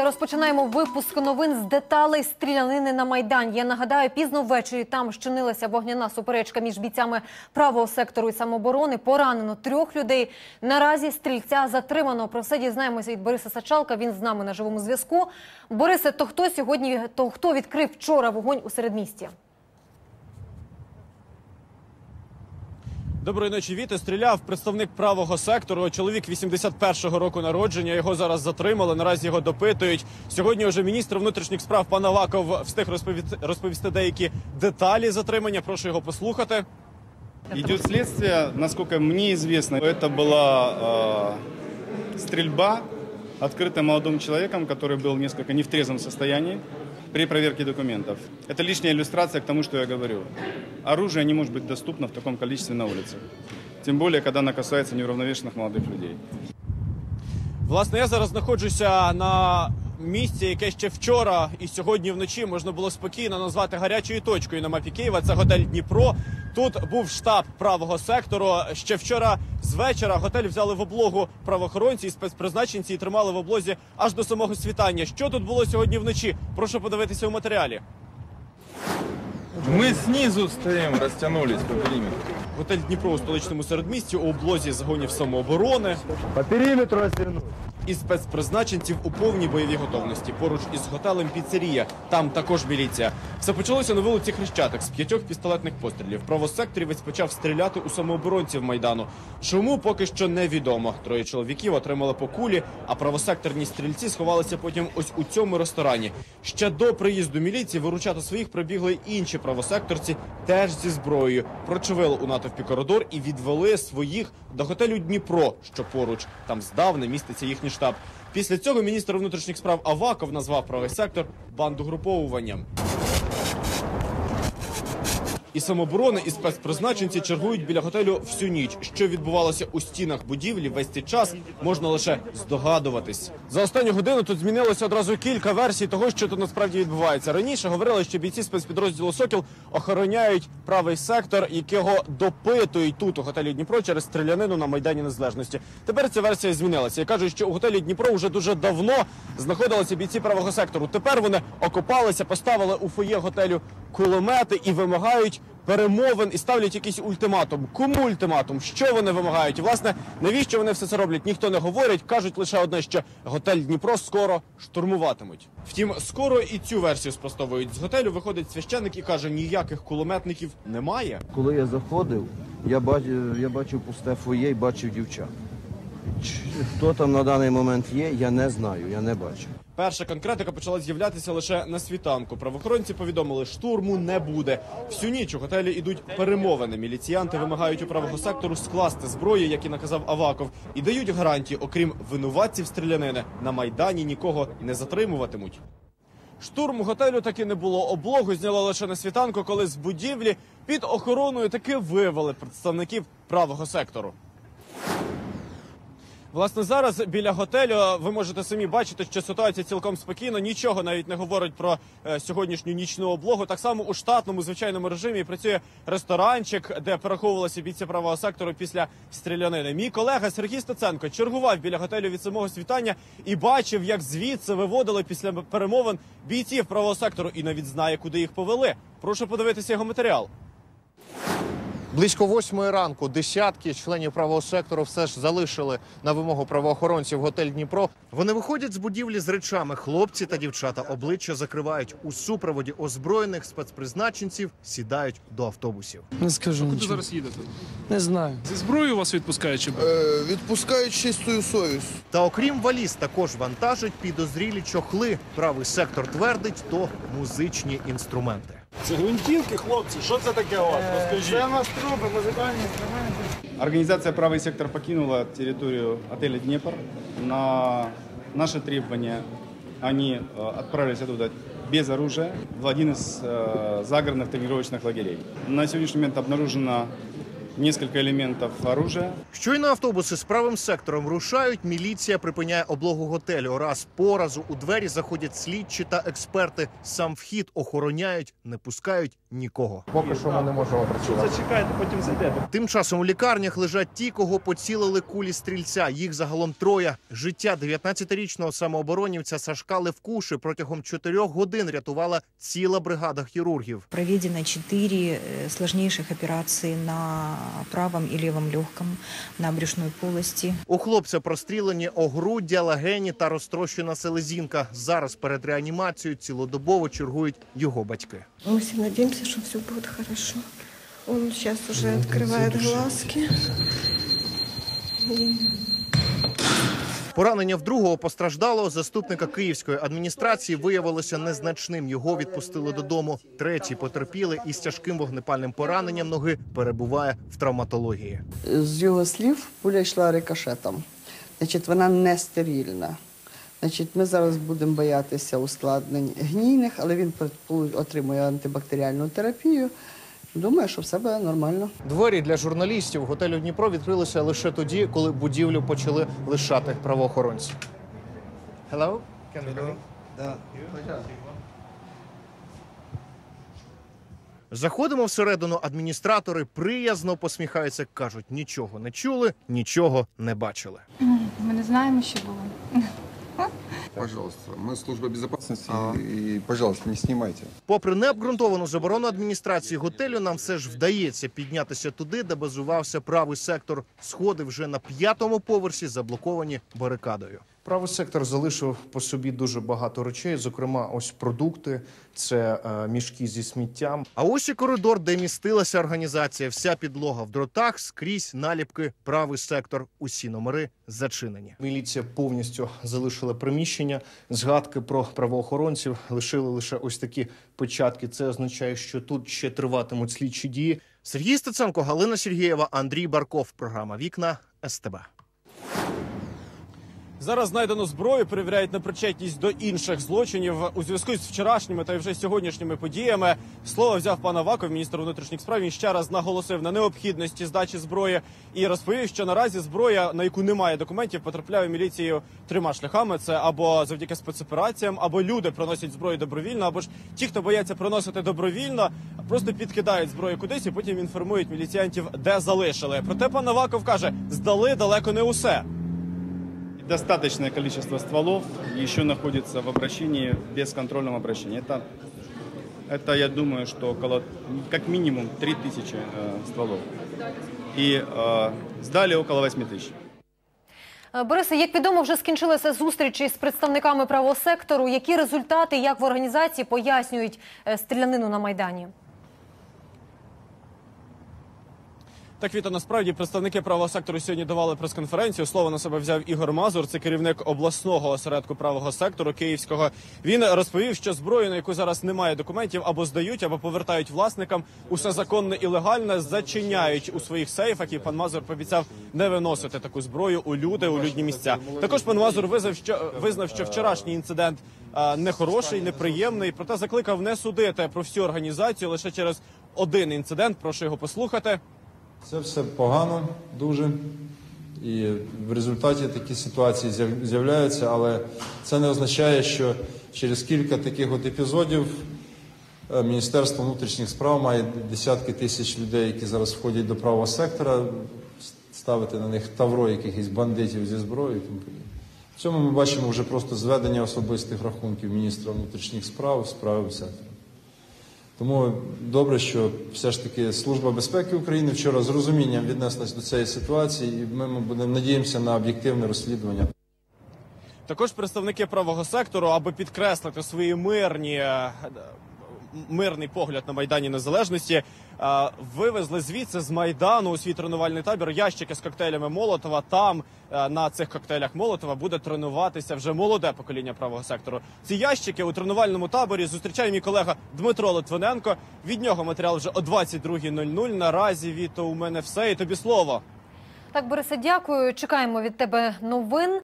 Розпочинаємо випуск новин з деталей стрілянини на Майдані. Я нагадаю, пізно ввечері там щинилася вогняна суперечка між бійцями правого сектору і самооборони. Поранено 3 людей. Наразі стрільця затримано. Про все дізнаємося від Бориса Сачалка. Він з нами на живому зв'язку. Борисе, хто відкрив вчора вогонь у середмісті? Доброї ночі, Віта. Стріляв представник правого сектору. Чоловік 81-го року народження. Його зараз затримали, наразі його допитують. Сьогодні вже міністр внутрішніх справ пан Аваков встиг розповісти деякі деталі затримання. Прошу його послухати. Идет следствие, насколько мне известно, это была стрельба, открытая молодым человеком, который был несколько не в трезвом состоянии при проверке документов. Это лишняя иллюстрация к тому, что я говорю. Оружие не может быть доступно в таком количестве на улице. Тем более, когда оно касается неуравновешенных молодых людей. Власне, я зараз знаходжуся на місці, яке ще вчора і сьогодні вночі можна було спокійно назвати гарячою точкою на мапі Києва. Це готель «Дніпро». Тут був штаб правого сектору. Ще вчора з вечора готель взяли в облогу правоохоронці і спецпризначенці і тримали в облозі аж до самого світання. Що тут було сьогодні вночі? Прошу подивитися у матеріалі. Мы снизу стоим, растянулись по периметру. Готель «Дніпро» у столичному середмісті, у облозі загонів самооборони. По периметру растянулись. І спецпризначенців у повній бойовій готовності. Поруч із готелем «Піцерія». Там також міліція. Все почалося на вулиці Хрещатик з 5 пістолетних пострілів. Правосекторівець почав стріляти у самооборонців Майдану. Чому, поки що невідомо. 3 чоловіків отримали по кулі, а правосекторні стрільці сховалися потім ось у цьому ресторані. Ще до приїзду міліції виручати своїх прибігли інші правосекторці, теж зі зброєю. Прочовили у натовпі коридор і відвели своїх до готелю «Дніпро», що поруч. Там здавна міститься їхній штаб. Після цього міністр внутрішніх справ Аваков назвав правий сектор бандугруповуванням. І самооборони, і спецпризначенці чергують біля готелю всю ніч. Що відбувалося у стінах будівлі весь цей час, можна лише здогадуватись. За останню годину тут змінилося одразу кілька версій того, що тут насправді відбувається. Раніше говорили, що бійці спецпідрозділу «Сокіл» охороняють правий сектор, якого допитують тут, у готелі «Дніпро», через стрілянину на Майдані Незалежності. Тепер ця версія змінилася. І кажуть, що у готелі «Дніпро» вже дуже давно знаходилися бійці правого сектору. Тепер вони окопалися, поставили у фоє готелю кулемети і вимагають перемовин і ставлять якийсь ультиматум. Кому ультиматум? Що вони вимагають? І, власне, навіщо вони все це роблять? Ніхто не говорить. Кажуть лише одне, що готель «Дніпро» скоро штурмуватимуть. Втім, скоро і цю версію спростовують. З готелю виходить священник і каже, ніяких кулеметників немає. Коли я заходив, я бачив пусте фоє і бачив дівчат. Хто там на даний момент є, я не знаю, я не бачу. Перша конкретика почала з'являтися лише на світанку. Правоохоронці повідомили, штурму не буде. Всю ніч у готелі йдуть перемовини. Міліціянти вимагають у правого сектору скласти зброю, як і наказав Аваков, і дають гарантії, окрім винуватців стрілянини, на Майдані нікого не затримуватимуть. Штурму готелю таки не було. Облогу зняли лише на світанку, коли з будівлі під охороною таки вивели представників правого сектору. Власне, зараз біля готелю ви можете самі бачити, що ситуація цілком спокійна, нічого навіть не говорить про сьогоднішню нічну облогу. Так само у штатному, звичайному режимі працює ресторанчик, де переховувалися бійці правого сектору після стрілянини. Мій колега Сергій Стеценко чергував біля готелю від самого світання і бачив, як звідси виводили після перемовин бійців правого сектору і навіть знає, куди їх повели. Прошу подивитися його матеріал. Близько 8-ї ранку десятки членів правого сектору все ж залишили на вимогу правоохоронців готель «Дніпро». Вони виходять з будівлі з речами. Хлопці та дівчата обличчя закривають. У супроводі озброєних спецпризначенців сідають до автобусів. Не скажу Куди нічого. зараз їдете? Не знаю. Зі зброєю вас відпускають чи? Відпускають чистою совість. Та окрім валіз також вантажать підозрілі чохли. Правий сектор твердить, то музичні інструменти. Це гвинтівки, хлопці, що це таке у вас? Розкажіть. Це у нас труби, музикальні інструменти. Организация «Правый сектор» покинула территорию отеля «Днепр». На наши требования они отправились оттуда без оружия в один из загородных тренировочных лагерей. На сегодняшний момент обнаружено несколько элементов оружия. Щойно автобуси з правим сектором рушають, міліція припиняє облогу готелю. Раз по разу у двері заходять слідчі та експерти. Сам вхід охороняють, не пускають нікого. Поки що ми не можемо працювати. Зачекайте, потім зайдете. Тим часом у лікарнях лежать ті, кого поцілили кулі стрільця. Їх загалом 3. Життя 19-річного самооборонівця Сашка Левкуши протягом 4 годин рятувала ціла бригада хірургів. Проведено 4 сложнейших операции на правом и левом легком, на брюшной полости. У хлопця прострілені огруддя, легені та розтрощена селезінка. Зараз перед реанімацією цілодобово чергують його батьки. Мы все надеемся, что все будет хорошо. Он сейчас уже открывает глазки. Поранення в другого постраждалого заступника Київської адміністрації виявилося незначним. Його відпустили додому. Третій потерпілий із тяжким вогнепальним пораненням ноги перебуває в травматології. З його слів, пуля йшла рикошетом. Значить, вона не стерильна. Значить, ми зараз будемо боятися ускладнень гнійних, але він отримує антибактеріальну терапію. Думаю, що все буде нормально. Двері для журналістів готелю Дніпро відкрилися лише тоді, коли будівлю почали лишати правоохоронці. Hello? Can we go? Заходимо всередину, адміністратори приязно посміхаються, кажуть, нічого не чули, нічого не бачили. Ми не знаємо, що було. Пожалуйста, мы служба безопасности, и, пожалуйста, не снимайте. Попри необґрунтовану заборону адміністрації готелю, нам все ж вдається піднятися туди, де базувався правий сектор. Сходи вже на 5-му поверсі заблоковані барикадою. Правий сектор залишив по собі дуже багато речей, зокрема ось продукти, це мішки зі сміттям. А ось і коридор, де містилася організація. Вся підлога в дротах, скрізь наліпки «Правий сектор». Усі номери зачинені. Міліція повністю залишила приміщення. Згадки про правоохоронців лишили лише ось такі печатки. Це означає, що тут ще триватимуть слідчі дії. Сергій Стеценко, Галина Сергієва, Андрій Барков. Програма «Вікна», СТБ. Зараз знайдено зброю, перевіряють на причетність до інших злочинів. У зв'язку з вчорашніми та вже сьогоднішніми подіями слово взяв пан Аваков, міністр внутрішніх справ. Він ще раз наголосив на необхідності здачі зброї і розповів, що наразі зброя, на яку немає документів, потрапляє в міліцію 3 шляхами. Це або завдяки спецопераціям, або люди приносять зброю добровільно, або ж ті, хто бояться приносити добровільно, просто підкидають зброю кудись і потім інформують міліціянтів, де залишили. Проте пан Аваков каже, здали далеко не усе. Достаточное количество стволов еще находится в обращении, в бесконтрольном обращении. Это я думаю, что около, как минимум 3000 стволов. И сдали около 8000. Борисе, як відомо, вже скінчилися зустрічі з представниками правого сектору. Які результати, як в організації пояснюють стрілянину на Майдані? Так, Віта, насправді представники правого сектору сьогодні давали прес-конференцію. Слово на себе взяв Ігор Мазур, це керівник обласного осередку правого сектору Київського. Він розповів, що зброю, на яку зараз немає документів, або здають, або повертають власникам. Усе законне і легальне зачиняють у своїх сейфах. І пан Мазур пообіцяв не виносити таку зброю у люди, у людні місця. Також пан Мазур визнав, що вчорашній інцидент нехороший, неприємний. Проте закликав не судити про всю організацію лише через один інцидент. Прошу його послухати. Це все погано дуже, і в результаті такі ситуації з'являються, але це не означає, що через кілька таких от епізодів Міністерство внутрішніх справ має десятки тисяч людей, які зараз входять до правого сектора, ставити на них тавро якихось бандитів зі зброєю. В цьому ми бачимо вже просто зведення особистих рахунків міністра внутрішніх справ з правим сектором. Тому добре, що все ж таки Служба безпеки України вчора з розумінням віднеслась до цієї ситуації, і ми надіємося на об'єктивне розслідування. Також представники правого сектору, аби підкреслити свої мирний погляд на Майдані Незалежності, вивезли звідси з Майдану у свій тренувальний табір ящики з коктейлями Молотова. Там на цих коктейлях Молотова буде тренуватися вже молоде покоління правого сектору. Ці ящики у тренувальному таборі зустрічає мій колега Дмитро Литвиненко. Від нього матеріал вже о 22:00. Наразі, Віто, у мене все. І тобі слово. Так, Борисе, дякую. Чекаємо від тебе новин.